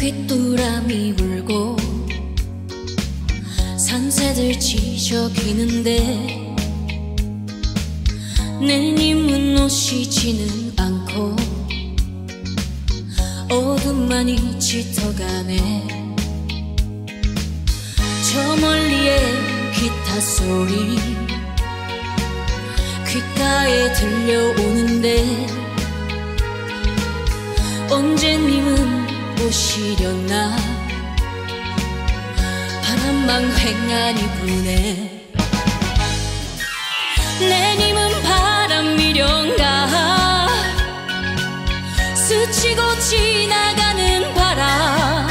귓도람이 울고 산새들 지저귀는데 내님은 오시지는 않고 어둠만이 짙어가네. 저 멀리에 기타 소리 귓가에 들려오는데 언제님은 오시려나. 바람만 휑하니 부네. 내님은 바람이련가. 스치고 지나가는 바람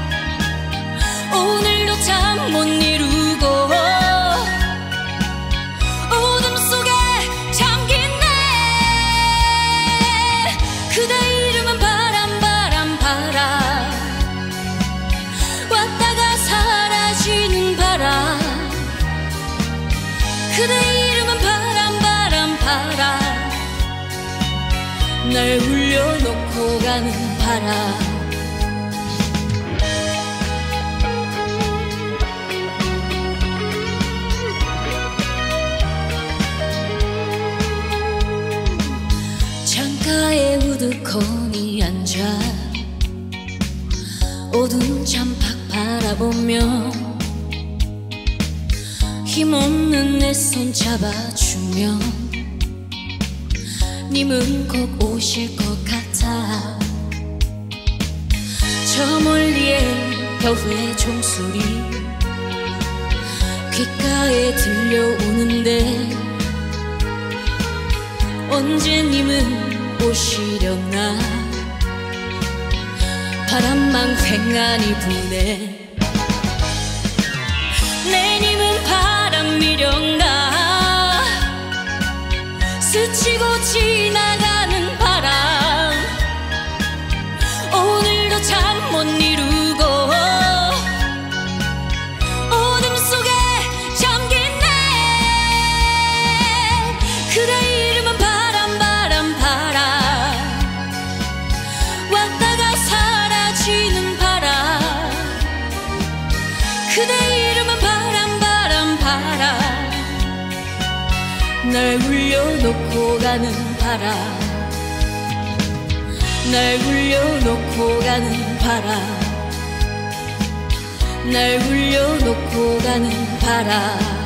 오늘도 잠 못 이루고 어둠 속에 잠긴 내 그대 이름은 바람 바람 바람 왔다가 사라지는 바람 그대 이름은 바람 바람 바람 날 울려놓고 가는 바람. 창가에 우두커니 앉아 어두운 잠박 바라보며 힘없는 내 손 잡아주며 님은 꼭 오실 것 같아. 저 멀리에 겨우의 종소리 귓가에 들려오는데 언제 님은 오시려나. 바람만 휑하니 부네. 내님은 바람이련가. 스치고 지나가는 바람 오늘도 잠 못 이루고 어둠 속에 잠긴 내 그대 이름은 바람 바람 바람 왔다가 사라지는 바람 그대 이름은 바람 바람 바람 날 울려놓고 가는 바람 날 울려놓고 가는 바람 날 울려놓고 가는 바람.